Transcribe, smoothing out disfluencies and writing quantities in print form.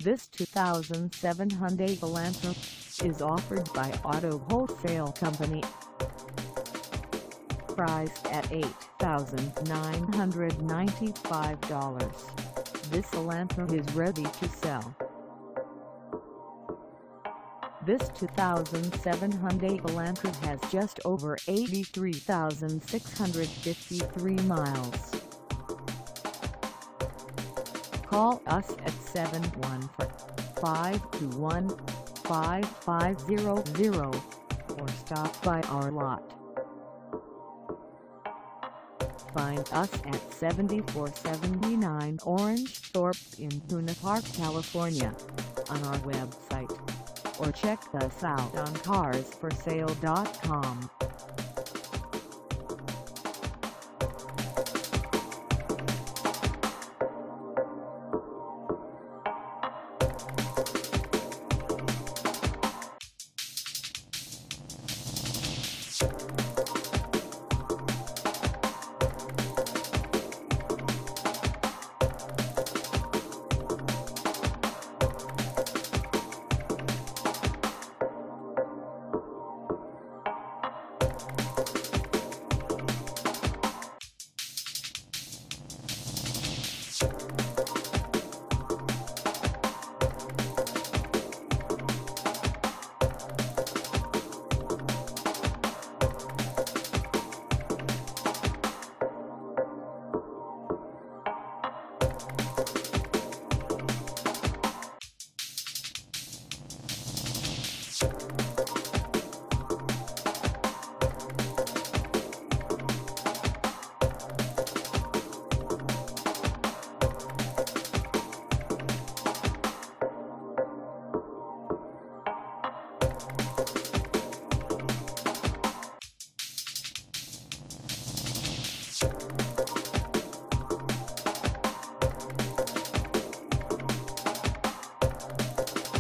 This 2007 Hyundai Elantra is offered by Auto Wholesale Company. Priced at $8,995, this Elantra is ready to sell. This 2007 Hyundai Elantra has just over 83,653 miles. Call us at 714-521-5500 or stop by our lot. Find us at 7479 Orange Thorpe in Buena Park, California, on our website, or check us out on carsforsale.com.